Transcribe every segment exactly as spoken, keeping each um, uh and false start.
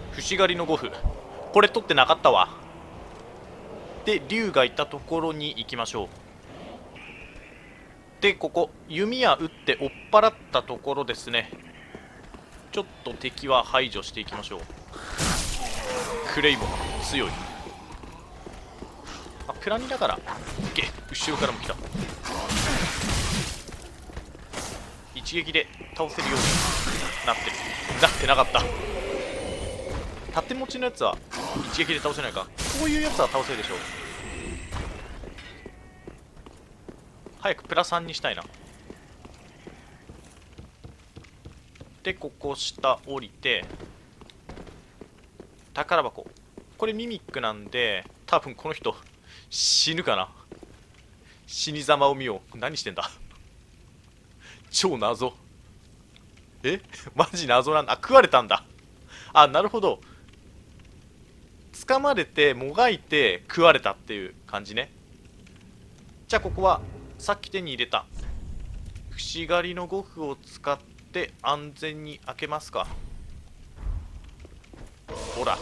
節狩りのゴフ、これ取ってなかったわ。で竜がいたところに行きましょう。でここ弓矢打って追っ払ったところですね。ちょっと敵は排除していきましょう。クレイモン強い。あ、プラニだからゲ後ろからも来た。一撃で倒せるようになってる。なってなかった。盾持ちのやつは一撃で倒せないか。こういうやつは倒せるでしょう。早くプラさんにしたいな。でここ下降りて宝箱、これミミックなんで多分この人死ぬかな。死に様を見よう。何してんだ超謎。えマジ謎なんだ。あ、食われたんだ。あ、なるほど。掴まれてもがいて食われたっていう感じね。じゃあここはさっき手に入れた節狩りのゴフを使って安全に開けますか。ほら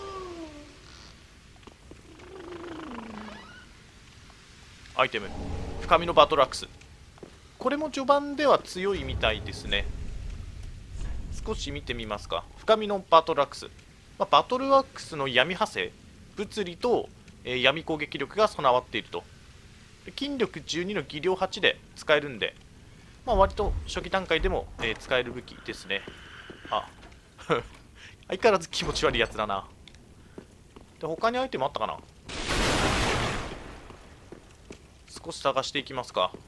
アイテム深みのバトルアクス、これも序盤では強いみたいですね。少し見てみますか。深みのバトルアクス、まあ、バトルアクスの闇派生物理と、えー、闇攻撃力が備わっていると。筋力じゅうにの技量はちで使えるんで、まあ、割と初期段階でも、えー、使える武器ですね。あ相変わらず気持ち悪いやつだな。で他にアイテムあったかな。少し探していきますか。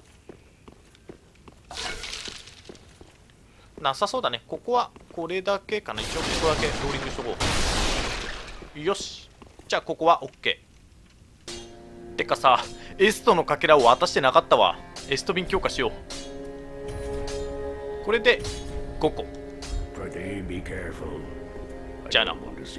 なさそうだね。ここはこれだけかな。一応ここだけローリングしとこう。よし、じゃあここは OK。 てかさ、エストのかけらを渡してなかったわ。エスト便強化しよう。これでごこ。じゃあな。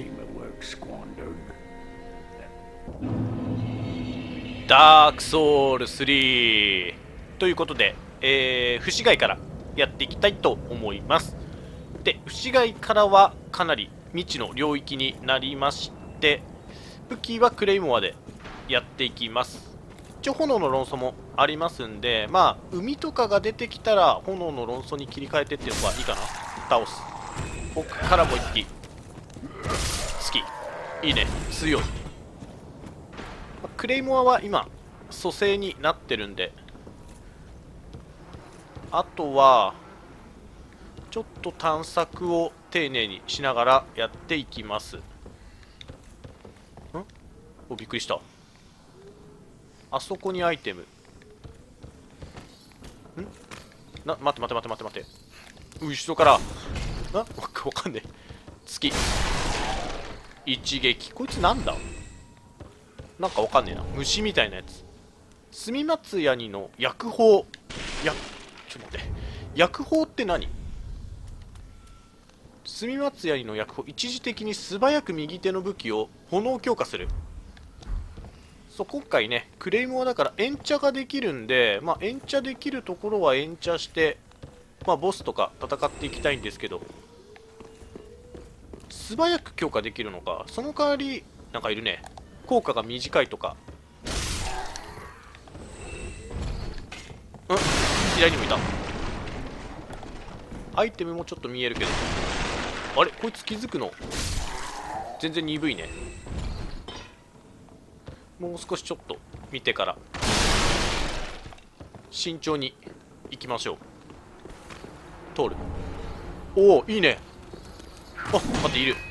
ダークソウルスリーということで、えー、節貝からやっていきたいと思います。で節貝からはかなり未知の領域になりまして、武器はクレイモアでやっていきます。一応炎の論争もありますんで、まあ海とかが出てきたら炎の論争に切り替えてっていうのがいいかな。倒す。奥からもう一機。好き。いいね、強い。クレイモアは今蘇生になってるんで、あとはちょっと探索を丁寧にしながらやっていきます。んお、びっくりした。あそこにアイテム。んな、待って待って待って待って待って。後ろからな、わかんねえ。月一撃。こいつなんだ。なんかわかんねえな。虫みたいなやつ。住松ヤニの薬砲。やちょっと待って、薬砲って何。住松ヤニの薬砲、一時的に素早く右手の武器を炎強化する。そう、今回ねクレイモアだから延茶ができるんで、まあ延茶できるところは延茶して、まあボスとか戦っていきたいんですけど、素早く強化できるのか。その代わりなんかいるね、効果が短いとか。うん左にもいた。アイテムもちょっと見えるけど、あれこいつ気づくの全然鈍いね。もう少しちょっと見てから慎重に行きましょう。通る。おおいいね。あ待っている。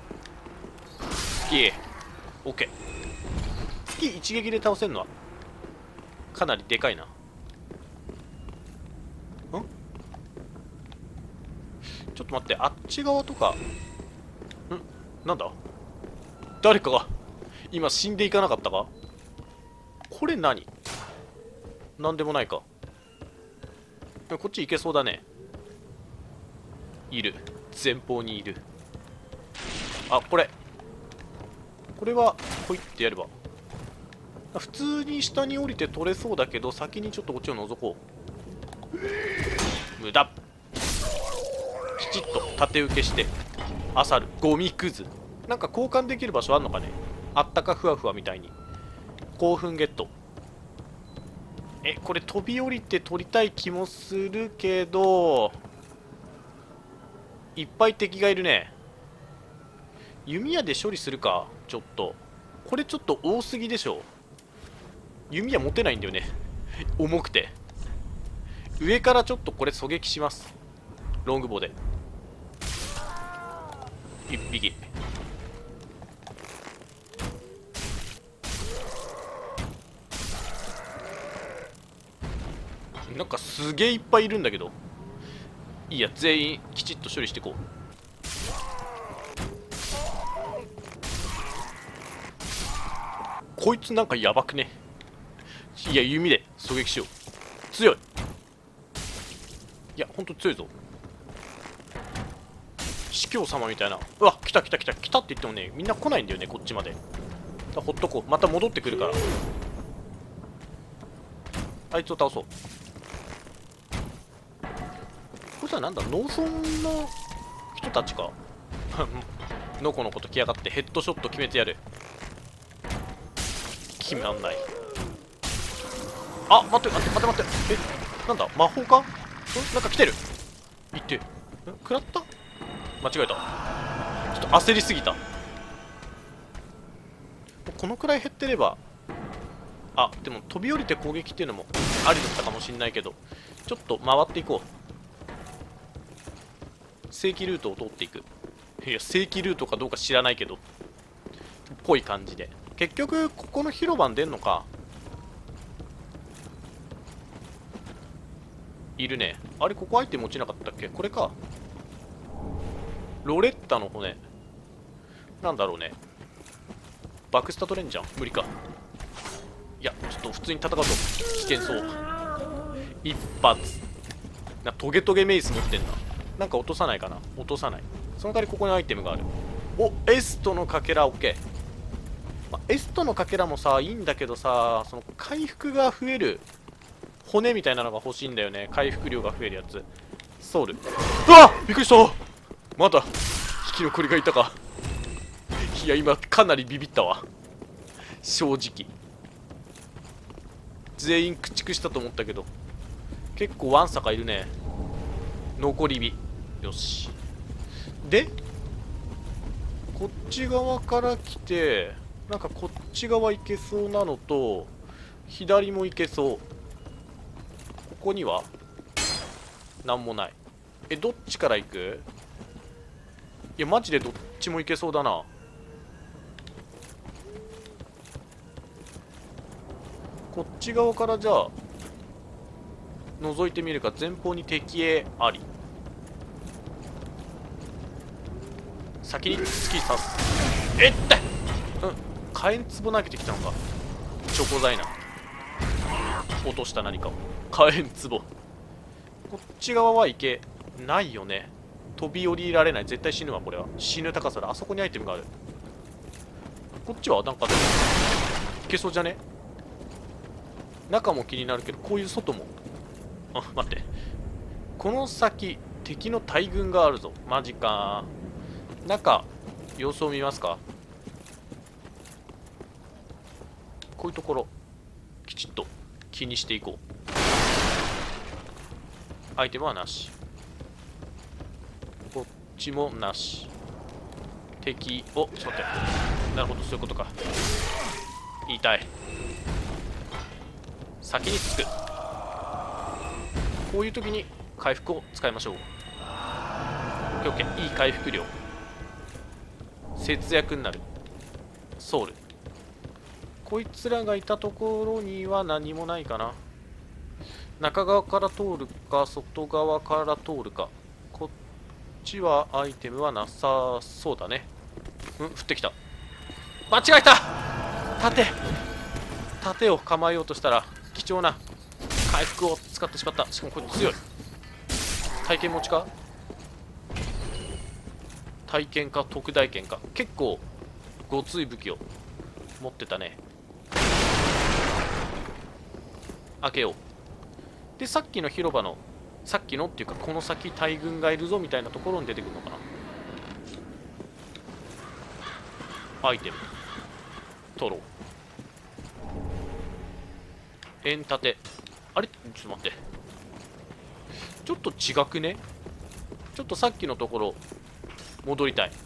月 OK。 月一撃で倒せるのはかなりでかいな。んちょっと待って、あっち側とか。んなんだ、誰かが今死んでいかなかったか。これ何、なんでもないか。こっち行けそうだね。いる、前方にいる。あ、これこれはほいってやれば普通に下に降りて取れそうだけど、先にちょっとこっちを覗こう。無駄。きちっと縦受けしてあさるゴミくず。なんか交換できる場所あんのかね。あったかふわふわみたいに。興奮ゲット。え、これ飛び降りて取りたい気もするけど、いっぱい敵がいるね。弓矢で処理するか。ちょっとこれちょっと多すぎでしょ。弓矢持てないんだよね重くて。上からちょっとこれ狙撃します。ロングボウでいっぴき。なんかすげえいっぱいいるんだけど、いいや、全員きちっと処理していこう。こいつなんかやばくね。いや、弓で狙撃しよう。強い。いや、ほんと強いぞ。司教様みたいな。うわ、来た来た来た来たって言ってもね、みんな来ないんだよね、こっちまで。だほっとこう。また戻ってくるから。あいつを倒そう。これさ、なんだ、農村の人たちかのこのこと来やがってヘッドショット決めてやる。決めらんない。あ、待って待って待って待って。え、なんだ、魔法か。んなんか来てる。いってん食らった。間違えた。ちょっと焦りすぎた。このくらい減ってれば。あ、でも飛び降りて攻撃っていうのもありだったかもしんないけど、ちょっと回っていこう。正規ルートを通っていく。いや、正規ルートかどうか知らないけど、ぽい感じで。結局ここの広場に出んのか。いるね。あれ、ここアイテム落ちなかったっけ。これか。ロレッタの骨なんだろうね。バックスタ取れんじゃん。無理か。いや、ちょっと普通に戦うと危険そう。一発な。トゲトゲメイス持ってんな。なんか落とさないかな。落とさない。その代わりここにアイテムがある。お、エストのかけら OK。まあ、エストのかけらもさ、いいんだけどさ、その回復が増える骨みたいなのが欲しいんだよね。回復量が増えるやつ。ソウル。うわっ、びっくりした。まだ生き残りがいたか。いや、今かなりビビったわ、正直。全員駆逐したと思ったけど、結構ワンサカいるね。残り火。よし。でこっち側から来て、なんかこっち側行けそうなのと、左も行けそう。ここにはなんもない。え、どっちから行く。いや、マジでどっちも行けそうだな。こっち側からじゃあ覗いてみるか。前方に敵影あり。先に突き刺す。えってうん火炎壺投げてきたのか。チョコザイナ落とした何かを。火炎壺。こっち側はいけないよね。飛び降りられない。絶対死ぬわこれは。死ぬ高さだ。あそこにアイテムがある。こっちはなんかいけそうじゃね。中も気になるけど、こういう外も。あ、待って、この先敵の大軍があるぞ。マジか。中様子を見ますか。こういうところきちっと気にしていこう。アイテムはなし。こっちもなし。敵をちょっと待って。なるほど、そういうことか。痛い。先につく。こういう時に回復を使いましょう。オッケーオッケー。いい回復量、節約になる。ソウル。こいつらがいたところには何もないかな。中側から通るか外側から通るか。こっちはアイテムはなさそうだね。うん、降ってきた。間違えた。盾盾を構えようとしたら貴重な回復を使ってしまった。しかもこれ強い。体験持ちか。体験か特大剣か。結構ごつい武器を持ってたね。開けよう。で、さっきの広場の、さっきのっていうかこの先大軍がいるぞみたいなところに出てくるのかな。 アイテム取ろう。円立て。あれちょっと待って、ちょっと違くね。ちょっとさっきのところ戻りたい。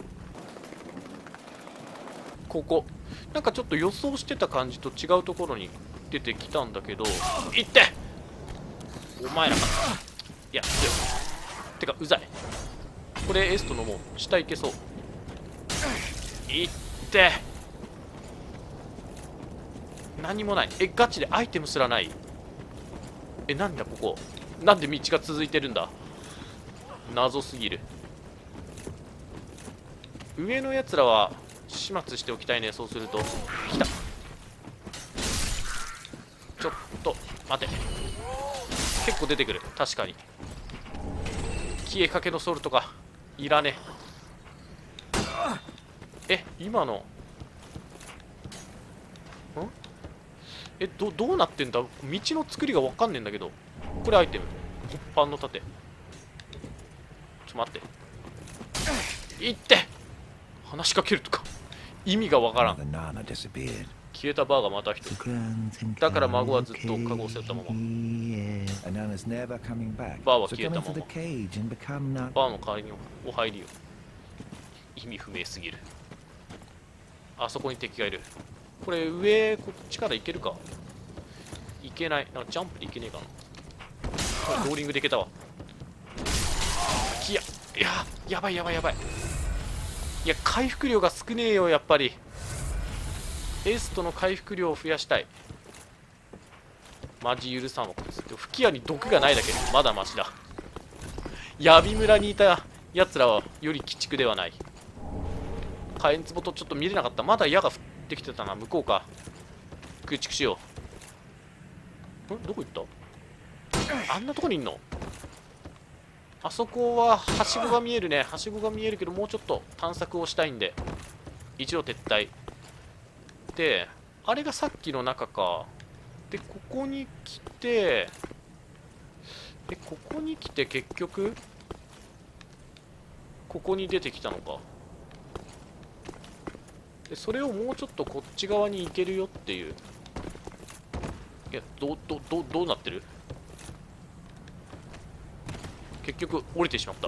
ここなんかちょっと予想してた感じと違うところに出てきたんだけど、いってお前らか。いや強い。てかうざい。これエストのもう下いけそう。いって何もない。えガチでアイテムすらない。えなんだここ、なんで道が続いてるんだ。謎すぎる。上のやつらは始末しておきたいね。そうすると来た。ちょっと待て、結構出てくる。確かに消えかけのソルとかいらねえ。え今のんえどどうなってんだ。道の作りが分かんねえんだけど。これアイテム鉄板の盾。ちょ待っていって話しかけるとか意味が分からん。消えたバーがまた一人。だから孫はずっとカゴを背負ったまま。バーは消えたまま。バーの代わりにお入りよ。意味不明すぎる。あそこに敵がいる。これ上こっちから行けるか。行けない。なんかジャンプで行けねえかな。ローリングで行けたわ。いやいややばいやばいやばい。いや回復量が少ねえよやっぱり。エストの回復量を増やしたい。マジ許さんわ。吹き矢に毒がないだけでまだマシだ。ヤビ村にいたやつらはより鬼畜ではない。火炎壺とちょっと見れなかった。まだ矢が降ってきてたな。向こうか。駆逐しよう。んどこ行った。あんなとこにいんの。あそこははしごが見えるね。はしごが見えるけどもうちょっと探索をしたいんで一度撤退で、あれがさっきの中か。でここに来て、でここに来て結局ここに出てきたのか。でそれをもうちょっとこっち側に行けるよっていう。いやどどどどうなってる。結局降りてしまった。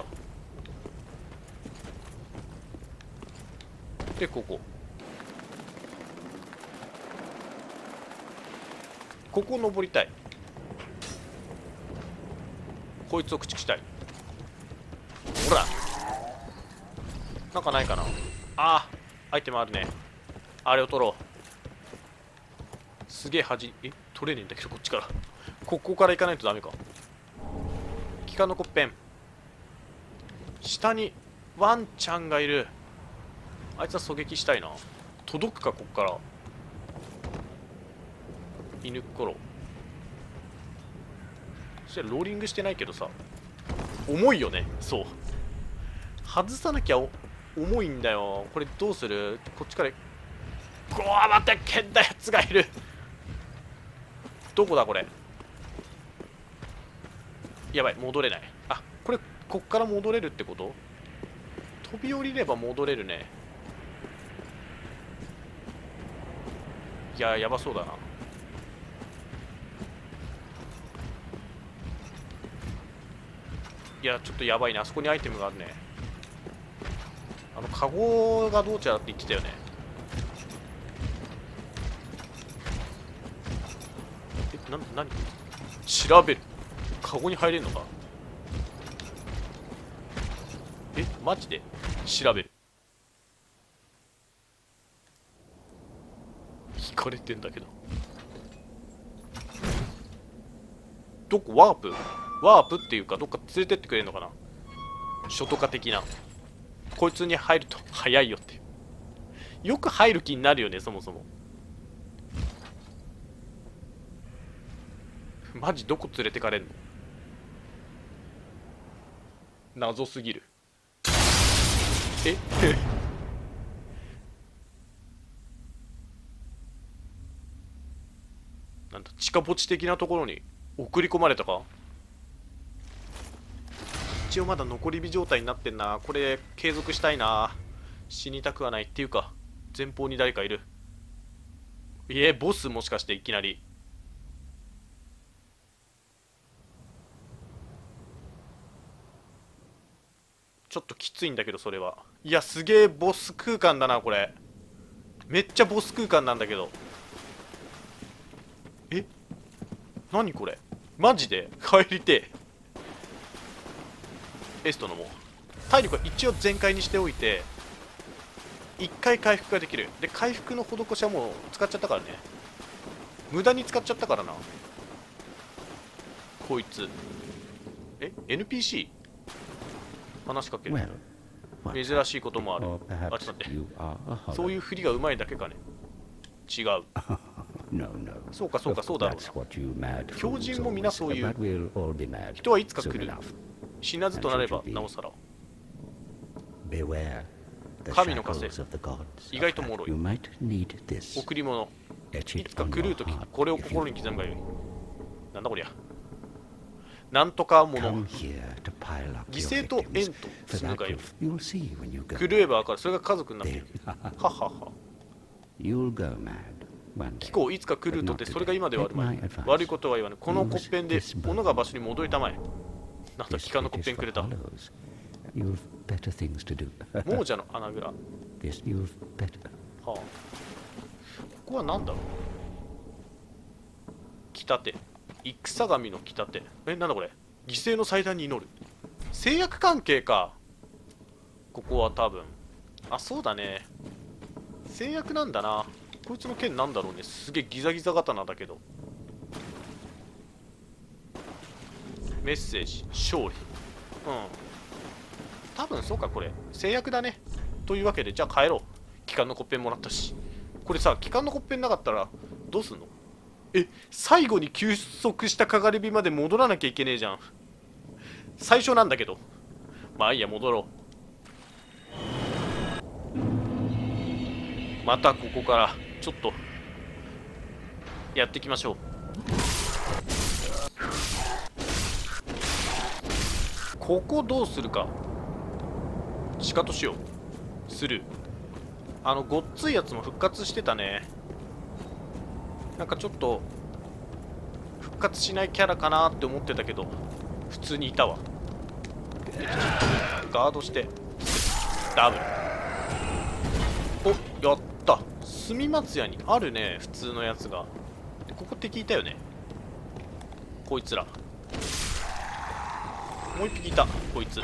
でここここ登りたい。こいつを駆逐したい。ほらなんかないかな。あーアイテムあるね。あれを取ろう。すげえ端え取れねえんだけどこっちからここから行かないとダメか。機関のコッペン。下にワンちゃんがいる。あいつは狙撃したいな。届くかこっから。犬っころ。そしてローリングしてないけどさ重いよね。そう外さなきゃお重いんだよ。これどうする。こっちからうわ待ってけんだやつがいる。どこだこれ。やばい戻れない。あこれこっから戻れるってこと。飛び降りれば戻れるね。いややばそうだな。いやちょっとやばいね。あそこにアイテムがあるね。あのカゴがどうちゃらって言ってたよね。えな何調べる。カゴに入れるのか。えマジで調べる。引かれてんだけど。どこワープワープっていうかどっか連れてってくれるのかな。初とか的な。こいつに入ると早いよっていう。よく入る気になるよねそもそも。マジどこ連れてかれんの。謎すぎる。えなんだ地下墓地的なところに送り込まれたか。一応まだ残り火状態になってんな。これ継続したいな。死にたくはないっていうか前方に誰かいる。いえ、ボスもしかしていきなり。ちょっときついんだけど、それは。いや、すげえボス空間だな、これ。めっちゃボス空間なんだけど。え、何これ、マジで帰りてえ。エストのも体力は一応全開にしておいて、いっかい回復ができる。で、回復の施しはもう使っちゃったからね。無駄に使っちゃったからな、こいつ。え、 エヌピーシー？ 話しかける。珍しいこともある。あ、ちょっと待って。そういう振りがうまいだけかね。違う。そうかそうか、そうだろうな。狂人も皆そういう。人はいつか来る。死なずとなればなおさら。神の枷、意外ともろい。贈り物、いつか狂うときこれを心に刻むがよい。なんだこりゃ。なんとかもの、犠牲と縁とするがよい。狂えば分かる。それが家族になっている。ははは。貴公いつか狂うとって、それが今ではあるまい。悪いことは言わぬ。この骨片で物が場所に戻りたまえ。なんだ、帰還の骨片くれた。亡者の穴蔵。はあ、ここは何だろう。北手、戦神の北手。え、なんだこれ。犠牲の祭壇に祈る。制約関係か、ここは多分。あ、そうだね、制約なんだな。こいつの剣なんだろうね。すげえギザギザ刀だけど。メッセージ、勝利。うん、多分そうか、これ制約だね。というわけで、じゃあ帰ろう。帰還の骨片もらったし。これさ、帰還の骨片なかったらどうすんの。え、最後に休息したかがり火まで戻らなきゃいけねえじゃん。最初なんだけど。まあいいや、戻ろう。またここからちょっとやっていきましょう。ここどうするか。シカトしよう。する。あのごっついやつも復活してたね。なんかちょっと復活しないキャラかなって思ってたけど、普通にいたわ。ガードしてダブル。お、やった。住松屋にあるね、普通のやつが。ここ敵いたよね、こいつら。もう一匹いた、こいつ。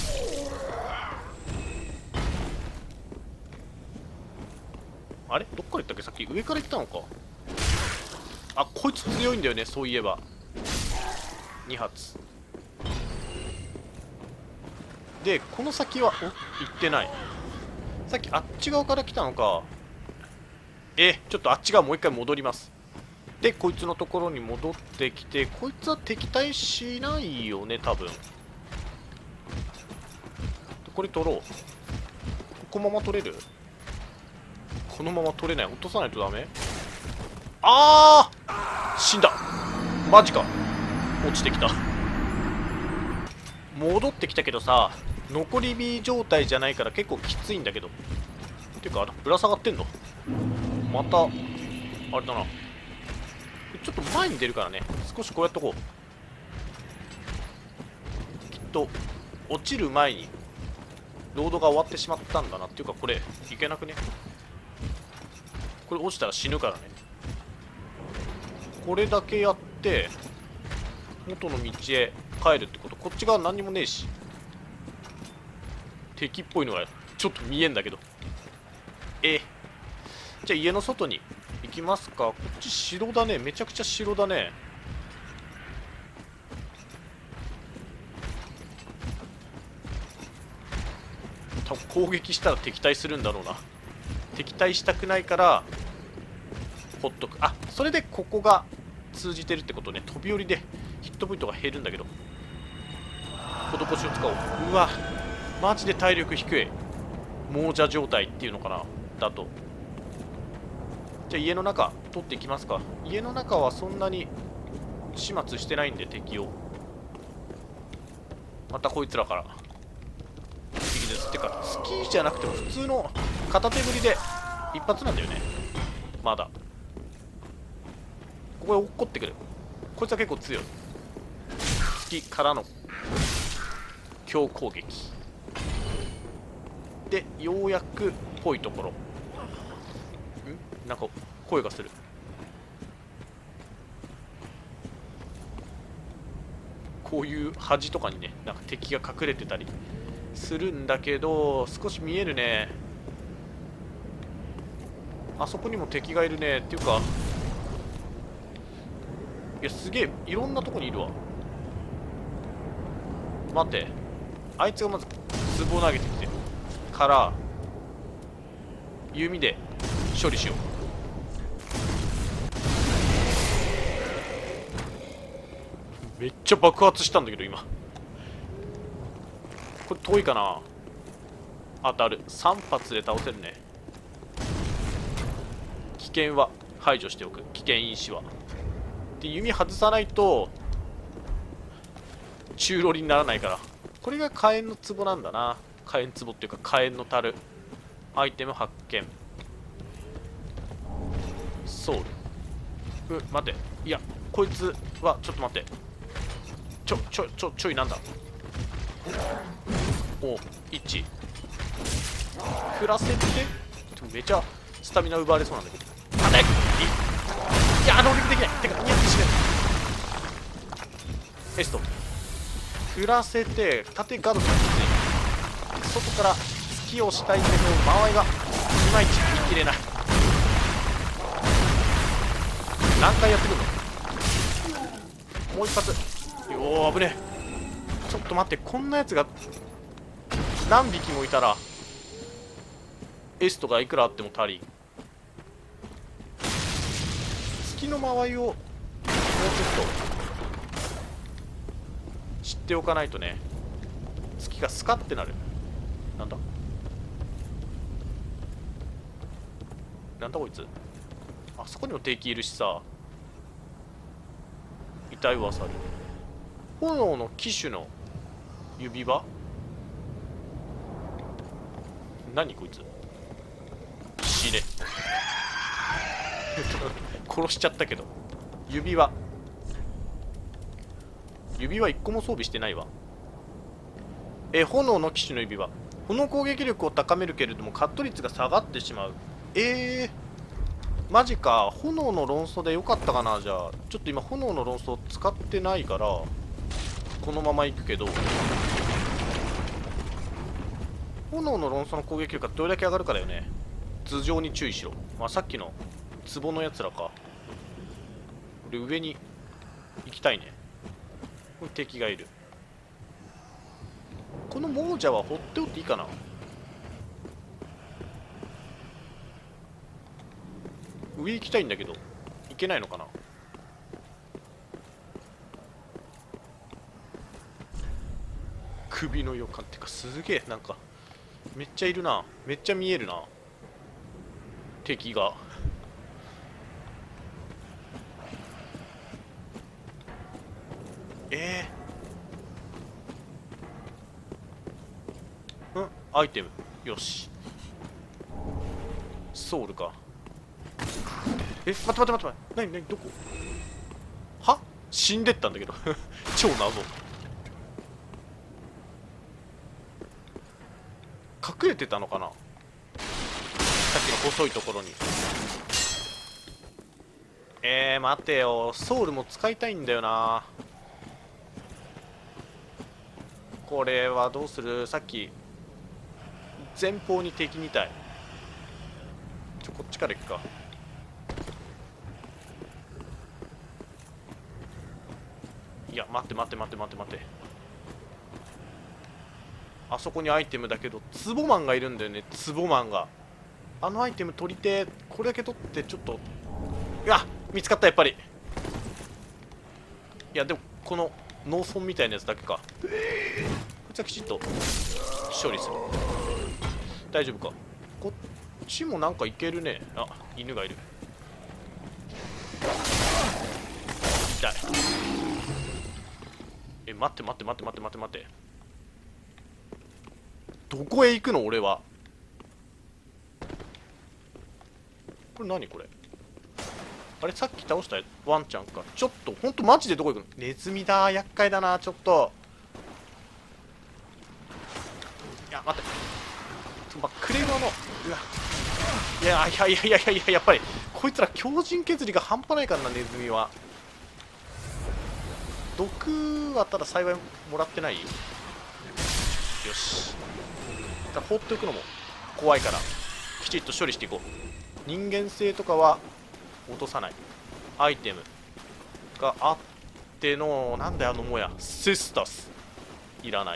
あれ、どっから行ったっけ。さっき上から行ったのか。あ、こいつ強いんだよね、そういえば。に発で、この先はお行ってない。さっきあっち側から来たのか。え、ちょっとあっち側もう一回戻ります。で、こいつのところに戻ってきて、こいつは敵対しないよね、多分。これ取ろう。このまま取れる。このまま取れない。落とさないとダメ。ああ、死んだ。マジか。落ちてきた。戻ってきたけどさ、残り火状態じゃないから結構きついんだけど。ていうか、あれぶら下がってんの。またあれだな。ちょっと前に出るからね、少しこうやっとこう。きっと落ちる前にロードが終わってしまったんだな。っていうか、これいけなくね。これ落ちたら死ぬからね。これだけやって元の道へ帰るってこと。こっち側何にもねえし、敵っぽいのがちょっと見えんだけど。えじゃあ家の外に行きますか。こっち城だね。めちゃくちゃ城だね。多分攻撃したら敵対するんだろうな。敵対したくないからほっとく。あ、それでここが通じてるってことね。飛び降りでヒットポイントが減るんだけど、施しを使おう。うわ、マジで体力低い。亡者状態っていうのかな、だと。じゃあ家の中取っていきますか。家の中はそんなに始末してないんで敵を。またこいつらから敵です。ってかスキーじゃなくても普通の片手振りで一発なんだよねまだ。ここへ落っこってくる。こいつは結構強い。月からの強攻撃でようやくぽいところ。んなんか声がする。こういう端とかにね、なんか敵が隠れてたりするんだけど、少し見えるね。あそこにも敵がいるね。っていうか、いやすげえいろんなとこにいるわ。待って、あいつがまず壺を投げてきてるから弓で処理しよう。めっちゃ爆発したんだけど今。これ遠いかな。当たる。さん発で倒せるね。危険は排除しておく。危険因子はで、弓外さないと中ロリにならないから。これが火炎の壺なんだな。火炎壺っていうか火炎の樽。アイテム発見。ソウル。う待って、いやこいつはちょっと待って、ちょちょちょちょいなんだ。おいち振らせて。めちゃスタミナ奪われそうなんだけど。なんだい。いや能力できない。てかニヤッと死ぬ。エスト振らせて縦ガードがきつい。外から突きをしたいけど間合いがいまいち見切れない。何回やってくるの。もう一発。よー危ねえ。ちょっと待って、こんなやつが何匹もいたらエストがいくらあっても足りん。月の間合いをもうちょっと知っておかないとね。月がスカってなる。なんだなんだこいつ。あそこにも敵いるしさ。痛いわさる。炎の騎手の指輪。何こいつ。死ね殺しちゃったけど。指輪指輪いっこも装備してないわ。え炎の騎手の指輪。炎攻撃力を高めるけれどもカット率が下がってしまう。えー、マジか。炎の論争でよかったかな。じゃあちょっと今炎の論争使ってないからこのままいくけど、炎の論争の攻撃力がどれだけ上がるかだよね。頭上に注意しろ。まあさっきの壺のやつらか。俺上に行きたいね。これ敵がいる。この亡者は放っておっていいかな。上行きたいんだけど行けないのかな。首の予感ってかすげえなんかめっちゃいるな。めっちゃ見えるな敵が。えー、うんアイテムよし。ソウルか。え待って待って待って待って、何何どこは死んでったんだけど超謎。隠れてたのかな、さっきの細いところに。えー、待てよ。ソウルも使いたいんだよな。これはどうする。さっき前方に敵にたい。ちょこっちから行くか。いや待って待って待って待って待って。あそこにアイテムだけどツボマンがいるんだよね。ツボマンがあのアイテム取りて。これだけ取ってちょっと。いや見つかったやっぱり。いやでもこの農村みたいなやつだけか。こいつはきちっと処理する。大丈夫か。こっちもなんかいけるね。あ犬がいる。痛い。え待って待って待って待って待って待って。どこへ行くの俺は。 これ何これ。あれさっき倒したワンちゃんか。ちょっとほんとマジでどこ行くの。ネズミだ、厄介だな。ちょっといや待って、まあ、クレーマーのうわいやいやいやいやいやいややっぱりこいつら強靭削りが半端ないからな。ネズミは毒はただ幸いもらってないよ。よし、だ放っておくのも怖いからきちっと処理していこう。人間性とかは落とさない。アイテムがあってのなんだよあのもやセスタスいらない。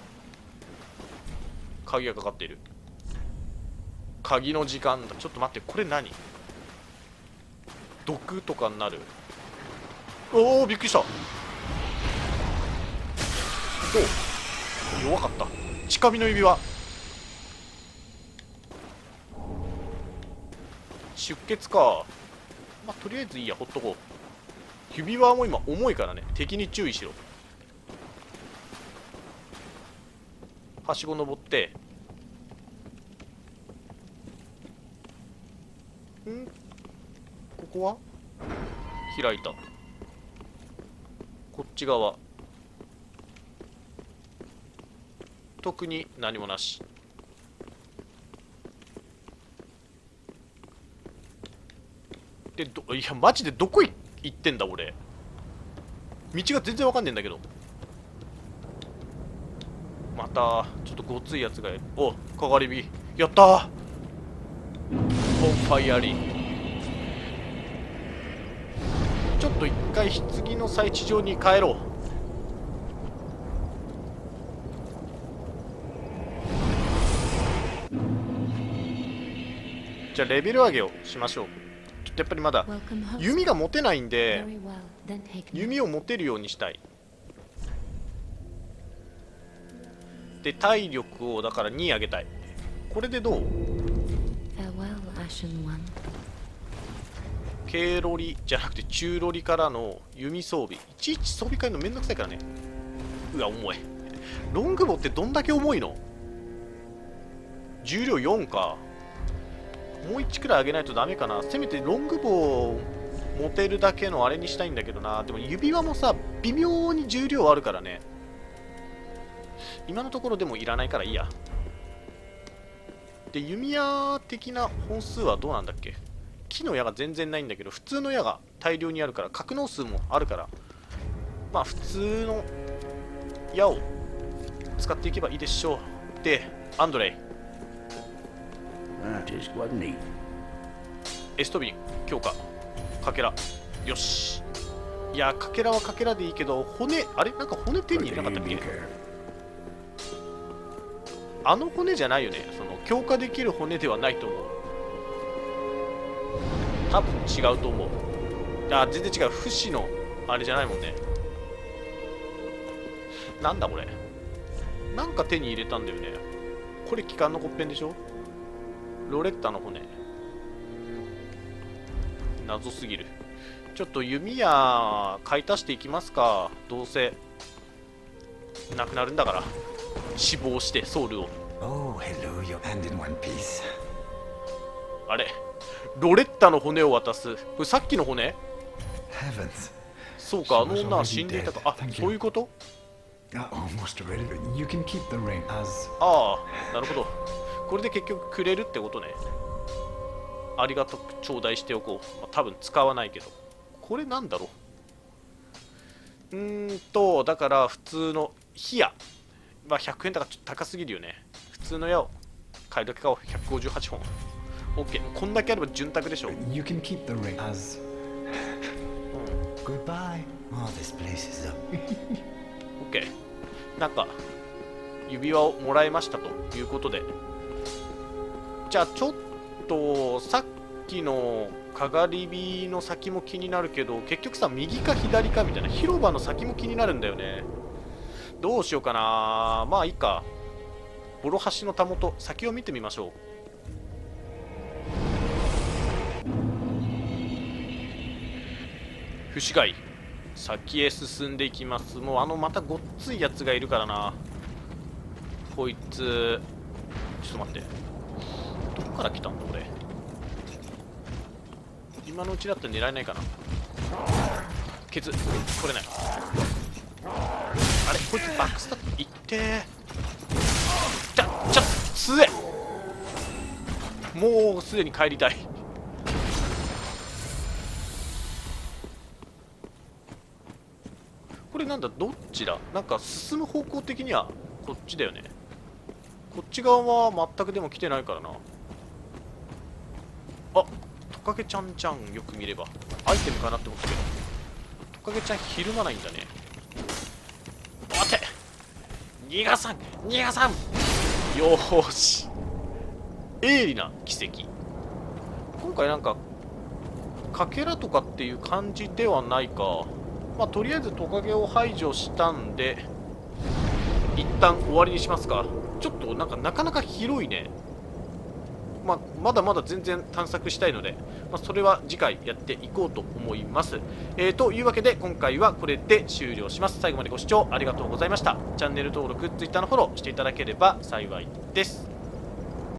鍵がかかっている。鍵の時間だ。ちょっと待って、これ何。毒とかになる。おおびっくりした。どう弱かった。近身の指輪出血か。まあとりあえずいいや、ほっとこう。指輪も今重いからね、敵に注意しろ。はしご登って、んここは開いた。こっち側特に何もなし。でどいやマジでどこ行ってんだ俺。道が全然わかんねえんだけど。またちょっとごついやつがいる。おかがり火やったー。ボンファイアリー。ちょっと一回棺の最地上に帰ろう。じゃあレベル上げをしましょう。ちょっとやっぱりまだ弓が持てないんで弓を持てるようにしたい。で体力をだからに上げたい。これでどう。軽ロリじゃなくて中ロリからの弓装備。いちいち装備変えるのめんどくさいからね。うわ重い。ロングボウってどんだけ重いの。重量よんか。もういちくらい上げないとダメかな。せめてロングボウを持てるだけのあれにしたいんだけどな。でも指輪もさ微妙に重量あるからね。今のところでもいらないからいいや。で弓矢的な本数はどうなんだっけ。木の矢が全然ないんだけど普通の矢が大量にあるから格納数もあるから、まあ普通の矢を使っていけばいいでしょう。でアンドレイエストビン強化かけら。よし。いやかけらはかけらでいいけど骨あれなんか骨手に入れなかったっけ。あの骨じゃないよね。その強化できる骨ではないと思う。多分違うと思う。あ全然違う。不死のあれじゃないもんね。なんだこれ。なんか手に入れたんだよね。これ機関の骨片でしょ。ロレッタの骨謎すぎる。ちょっと弓矢買い足していきますか。どうせなくなるんだから死亡してソウルを。あれロレッタの骨を渡す。これさっきの骨。そうかあの女は死んでいたか。あそういうこと。ああなるほど。これで結局くれるってことね。ありがたく頂戴しておこう。まあ、多分使わないけど。これなんだろう。うーんとだから普通の火矢まあひゃくえんだからちょっと高すぎるよね。普通の矢を買いだけ買おう。ひゃくごじゅうはちほん。 OK。 こんだけあれば潤沢でしょ。You can keep the ring as goodbye. Oh, this place is up. OK。 なんか指輪をもらいましたということで、じゃあちょっとさっきのかがり火の先も気になるけど結局さ右か左かみたいな広場の先も気になるんだよね。どうしようかな。まあいいか。ボロ橋のたもと先を見てみましょう。不死貝先へ進んでいきます。もうあのまたごっついやつがいるからな。こいつちょっと待って、どこから来たんだ俺。 今のうちだったら狙えないかな。ケツ取れない。あれこいつバックスタットいってー。ちょちょ強え。もうすでに帰りたい。これなんだ、どっちだ。なんか進む方向的にはこっちだよね。こっち側は全くでも来てないからな。あ、トカゲちゃんちゃん、よく見ればアイテムかなって思ったけど、トカゲちゃんひるまないんだね。待て、逃がさん逃がさん。よーし、鋭利な奇跡。今回なんかかけらとかっていう感じではないか。まあとりあえずトカゲを排除したんで一旦終わりにしますか。ちょっとなんかなかなか広いね。まあ、まだまだ全然探索したいので、まあ、それは次回やっていこうと思います。えー、というわけで今回はこれで終了します。最後までご視聴ありがとうございました。チャンネル登録、Twitter のフォローしていただければ幸いです。